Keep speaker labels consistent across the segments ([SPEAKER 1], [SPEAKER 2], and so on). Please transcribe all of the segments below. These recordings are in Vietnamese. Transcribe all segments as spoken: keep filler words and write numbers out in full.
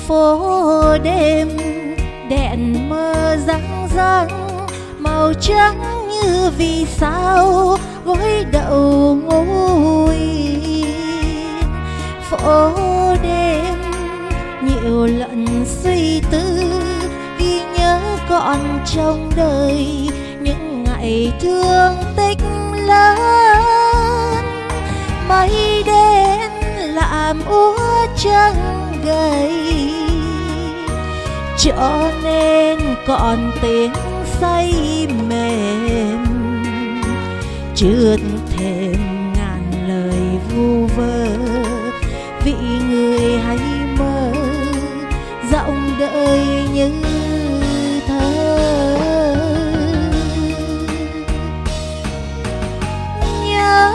[SPEAKER 1] phố đêm đèn mơ răng răng, màu trắng như vì sao gối đậu ngồi. Phố đêm nhiều lần suy tư, ghi nhớ còn trong đời những ngày thương tích lớn. Mây đen làm úa trăng gầy, cho nên còn tiếng say mềm. Chưa thêm ngàn lời vu vơ, vì người hay mơ dòng đời như thơ. Nhớ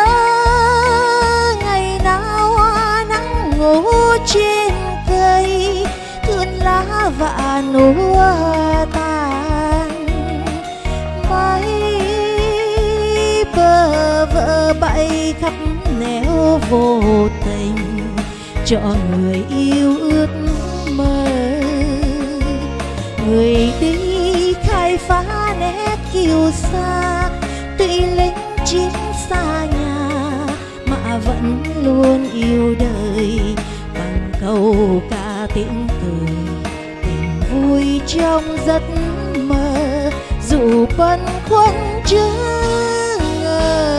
[SPEAKER 1] ngày nào nắng ngủ trên cây, thương lá vạn úa tàn. Mây bơ vơ bay khắp nẻo vô tình, cho người yêu ước mơ. Người đi khai phá nét kiêu sa, tuy lính chiến xa nhà mà vẫn luôn yêu đời. Bằng câu ca tiếng cười, tình vui trong giấc mơ, dù băn khoăn chớ ngờ.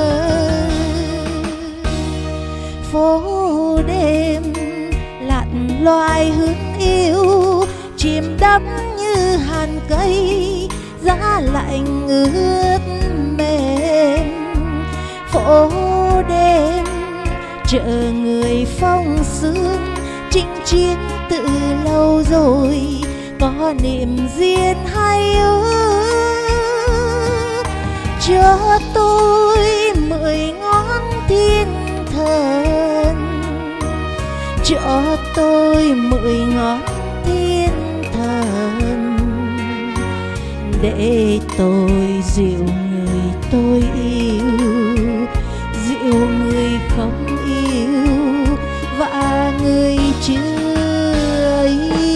[SPEAKER 1] Phố đêm lặn loài hướng yêu, chìm đắm như hàn cây, giá lạnh ướt mềm. Phố đêm chờ người phong sương, chinh chiến từ lâu rồi, có niềm duyên hay ước. Cho tôi mười ngón thiên thần, cho tôi mười ngón thiên thần, để tôi dịu người tôi yêu, dịu người không yêu và người chưa yêu.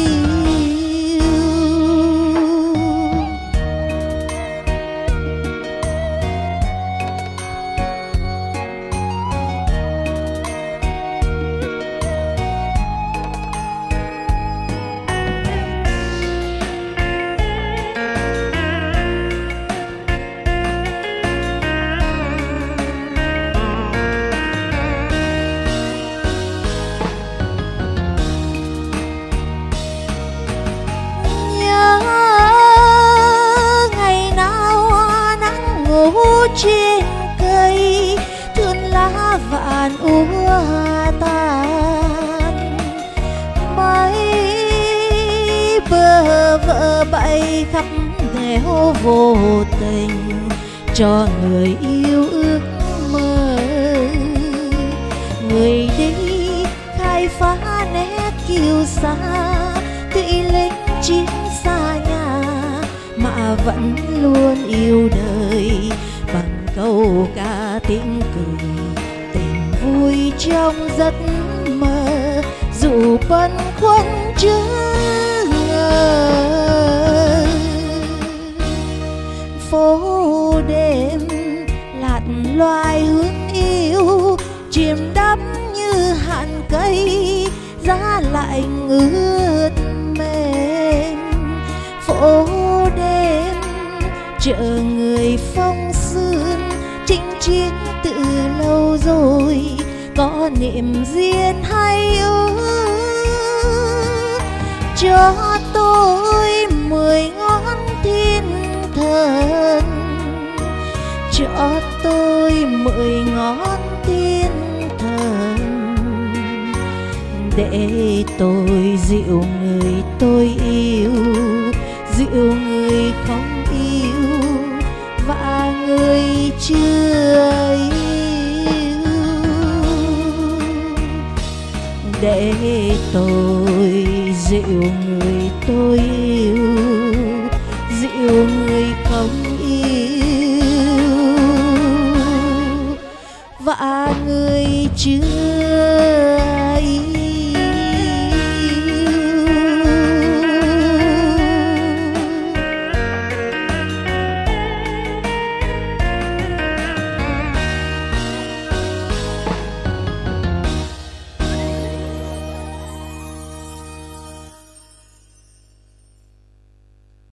[SPEAKER 1] Trên cây thương lá vạn úa tàn. Mây bơ vơ bay khắp nẻo vô tình, cho người yêu ước mơ. Người đi khai phá nét kiêu sa, tuy lính chiến xa nhà mà vẫn luôn yêu đời. Bằng câu ca tiếng cười, tình vui trong giấc mơ, dù băn khoăn chớ ngờ. Phố đêm lặn loài hướng yêu, chìm đắm như hàn cây, giá lạnh ướt mềm. Phố đêm chờ người phong sương, chinh chiến từ lâu rồi, có niềm duyên hay ước. Cho tôi mười ngón thiên thần, cho tôi mười ngón thiên thần, để tôi dịu người tôi yêu, dịu người không yêu và người chưa yêu. Để tôi dịu người tôi yêu, dịu người không yêu và người chưa